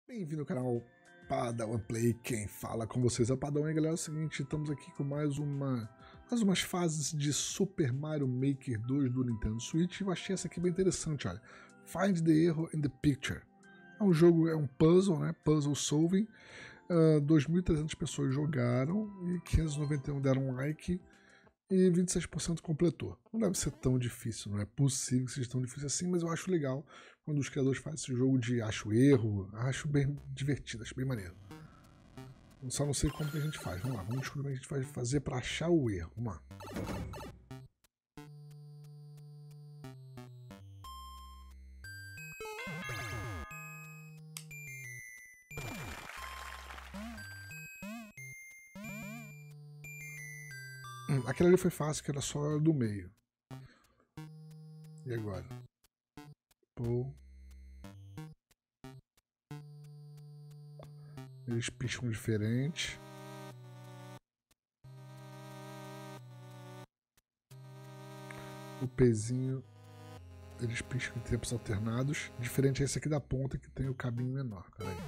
Bem-vindo ao canal Padawan Play, quem fala com vocês é o Padawan. E galera, é o seguinte, estamos aqui com mais umas fases de Super Mario Maker 2 do Nintendo Switch. Eu achei essa aqui bem interessante, olha. Find the Error in the Picture. É um jogo, é um puzzle, né? Puzzle solving. 2.300 pessoas jogaram e 591 deram um like e 26% completou. Não deve ser tão difícil, não é possível que seja tão difícil assim, mas eu acho legal quando os criadores fazem esse jogo de acho erro, acho bem divertido, acho bem maneiro. Eu só não sei como que a gente faz. Vamos lá, vamos descobrir como a gente vai fazer para achar o erro. Vamos lá. Aquele ali foi fácil, que era só do meio. E agora? Pô. Eles piscam diferente. O pezinho, eles piscam em tempos alternados. Diferente esse aqui da ponta, que tem o cabinho menor. Peraí.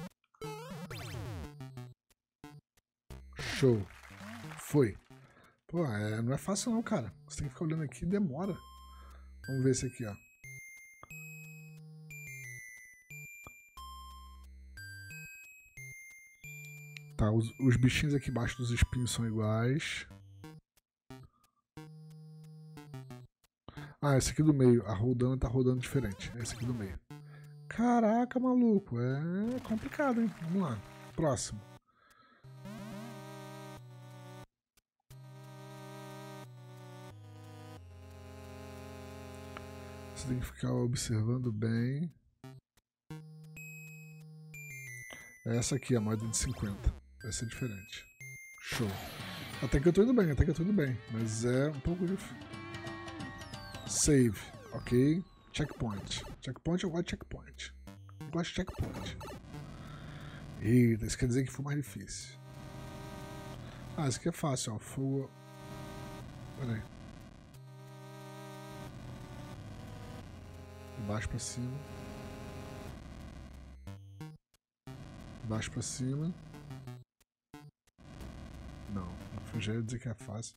Show. Foi. Pô, não é fácil não, cara. Você tem que ficar olhando aqui e demora. Vamos ver esse aqui, ó. Tá, os bichinhos aqui embaixo dos espinhos são iguais. Ah, esse aqui do meio. A rodando tá rodando diferente. Esse aqui do meio. Caraca, maluco. É complicado, hein? Vamos lá. Próximo. Você tem que ficar observando bem. Essa aqui, a moeda de 50. Vai ser diferente. Show. Até que eu tô indo bem, até que eu tô indo bem. Mas é um pouco difícil. Save. Ok. Checkpoint. Checkpoint, eu gosto de checkpoint. Eu gosto de checkpoint. Eita, isso quer dizer que foi mais difícil. Ah, isso aqui é fácil, ó. Full. Pera aí. De baixo pra cima. De baixo pra cima. Não, já ia dizer que é fácil.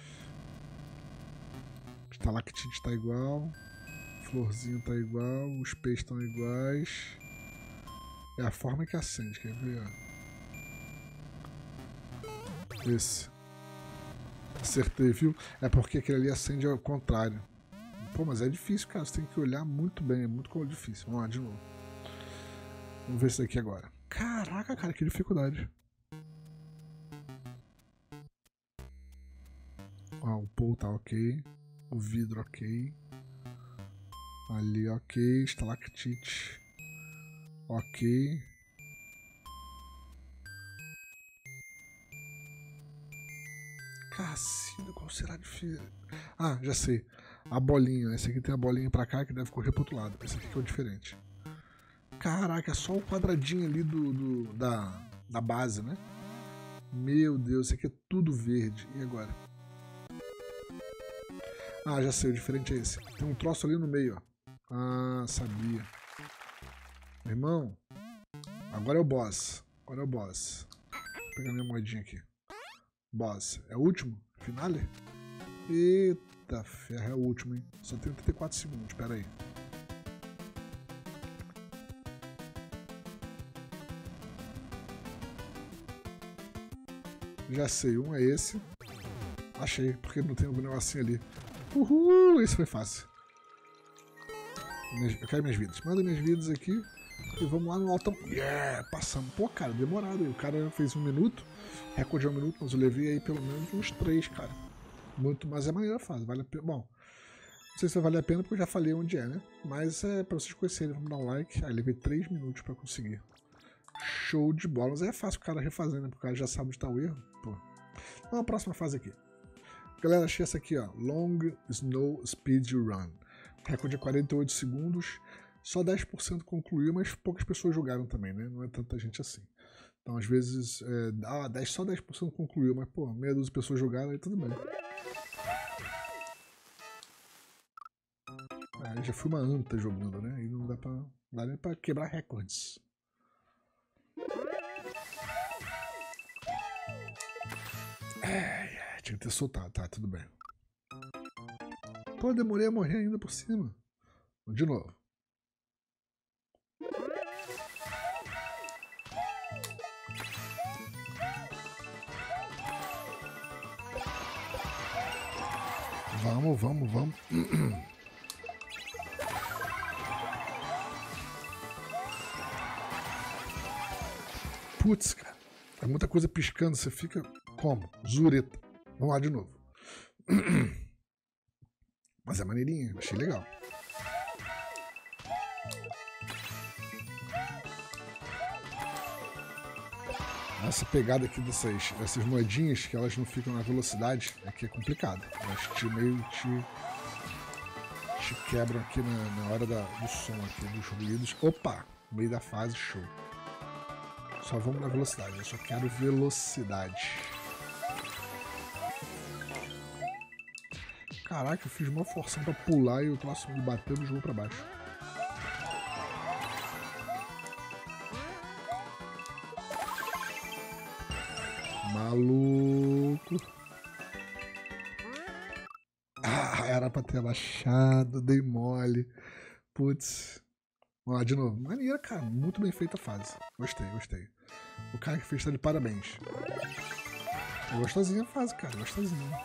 Estalactite tá igual. Florzinho tá igual. Os peixes estão iguais. É a forma que acende, quer ver? Ó. Esse. Acertei, viu? É porque aquele ali acende ao contrário. Pô, mas é difícil, cara. Você tem que olhar muito bem. É muito difícil. Vamos lá, de novo. Vamos ver isso daqui agora. Caraca, cara, que dificuldade. Ó, o pole tá ok. O vidro ok. Ali ok. Estalactite ok. Cacilda, qual será difícil? Ah, já sei. A bolinha. Esse aqui tem a bolinha pra cá que deve correr pro outro lado. Esse aqui que é o diferente. Caraca, é só o quadradinho ali da base, né? Meu Deus, esse aqui é tudo verde. E agora? Ah, já sei, o diferente é esse. Tem um troço ali no meio, ó. Ah, sabia. Meu irmão, agora é o boss. Agora é o boss. Vou pegar minha moedinha aqui. Boss. É o último? Finale? Eita ferro, é o último, hein? Só tem 34 segundos, pera aí. Já sei, um é esse. Achei, porque não tem algum negocinho ali. Uhul, esse foi fácil. Eu quero minhas vidas. Manda minhas vidas aqui. E vamos lá no altão. Yeah, passamos. Pô, cara, demorado. O cara fez 1 minuto. Recorde é 1 minuto, mas eu levei aí pelo menos uns 3, cara. Muito, mas é maneira fase. Vale a pena. Bom, não sei se vale a pena porque eu já falei onde é, né? Mas é pra vocês conhecerem. Vamos dar um like. Aí levei 3 minutos pra conseguir. Show de bola. Mas é fácil o cara refazer, né? Porque o cara já sabe onde tá o erro. Pô. Vamos à próxima fase aqui. Galera, achei essa aqui, ó. Long Snow Speed Run. Recorde é 48 segundos. Só 10% concluiu, mas poucas pessoas jogaram também, né? Não é tanta gente assim. Então, às vezes, só 10% concluiu, mas, pô, meia dúzia de pessoas jogaram, aí tudo bem. Já fui uma anta jogando, né? Aí não dá nem pra quebrar recordes. tinha que ter soltado. Tá, tudo bem. Pô, demorei a morrer ainda por cima. De novo. Vamos, vamos, vamos. Putz, cara. É muita coisa piscando, você fica como? Zureta. Vamos lá de novo. Mas é maneirinha, achei legal. Essa pegada aqui dessas moedinhas, que elas não ficam na velocidade, aqui é complicado. Elas te quebram aqui na hora do som aqui, dos ruídos. Opa! No meio da fase, show. Só vamos na velocidade, eu só quero velocidade. Caraca, eu fiz uma forção pra pular e o próximo me bateu e me jogou pra baixo. Maluco. Ah, era pra ter baixado, dei mole. Putz. Vamos lá de novo. Maneira, cara. Muito bem feita a fase. Gostei, gostei. O cara que fez tá de parabéns. É gostosinha a fase, cara. Gostosinha.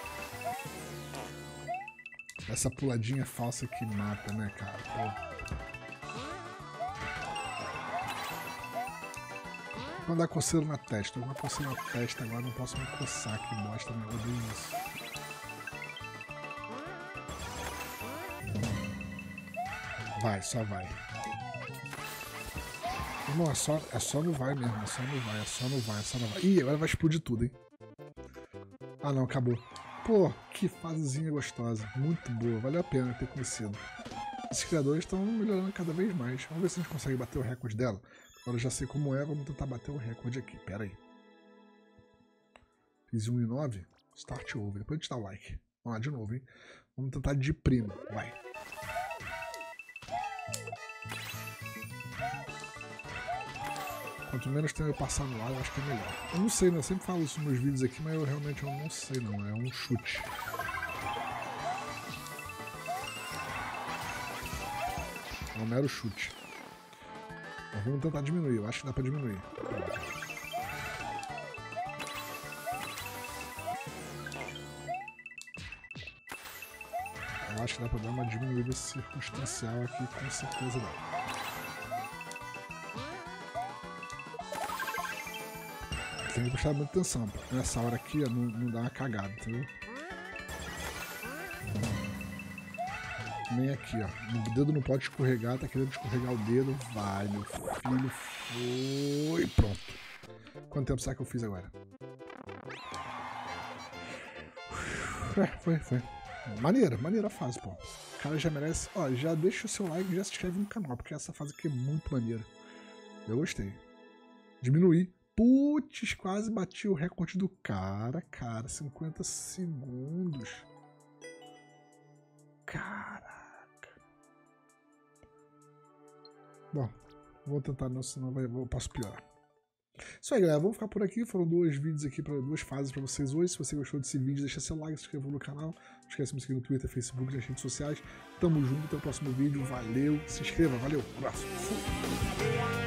Essa puladinha falsa que mata, né, cara? Pô. Vou dar coceira na testa. Eu vou coceira na testa agora, não posso me coçar, que bosta, né? Eu odeio isso. Vai, só vai. Irmão, é só não vai mesmo. É só não vai, é só não vai, é só não vai. Ih, agora vai explodir tudo, hein? Ah, não, acabou. Pô, que fasezinha gostosa. Muito boa. Valeu a pena ter conhecido. Esses criadores estão melhorando cada vez mais. Vamos ver se a gente consegue bater o recorde dela. Agora eu já sei como é. Vamos tentar bater o recorde aqui. Pera aí. Fiz 1,9. Start over. Depois a gente dá o like. Vamos lá de novo, hein? Vamos tentar de primo. Vai. Quanto menos tempo eu passar no ar, eu acho que é melhor. Eu não sei, né? Eu sempre falo isso nos meus vídeos aqui, mas eu realmente não sei não. É um chute. É um mero chute. Mas vamos tentar diminuir. Eu acho que dá pra diminuir. Eu acho que dá pra dar uma diminuída circunstancial aqui, com certeza dá. Tem que prestar muita atenção, porque nessa hora aqui ó, não dá uma cagada, entendeu? Nem aqui, ó. O dedo não pode escorregar, tá querendo escorregar o dedo. Vai, meu filho. Foi. Pronto. Quanto tempo será que eu fiz agora? Foi. Maneira a fase, pô. O cara já merece. Ó, já deixa o seu like e já se inscreve no canal, porque essa fase aqui é muito maneira. Eu gostei. Diminuir. Putz, quase bati o recorde do cara, 50 segundos. Caraca. Bom, vou tentar não, senão eu posso piorar. Isso aí, galera, vamos ficar por aqui. Foram dois vídeos aqui, duas fases pra vocês hoje. Se você gostou desse vídeo, deixa seu like, se inscreva no canal. Não esquece de me seguir no Twitter, Facebook, nas redes sociais. Tamo junto, até o próximo vídeo. Valeu, se inscreva, valeu, abraço. Fui.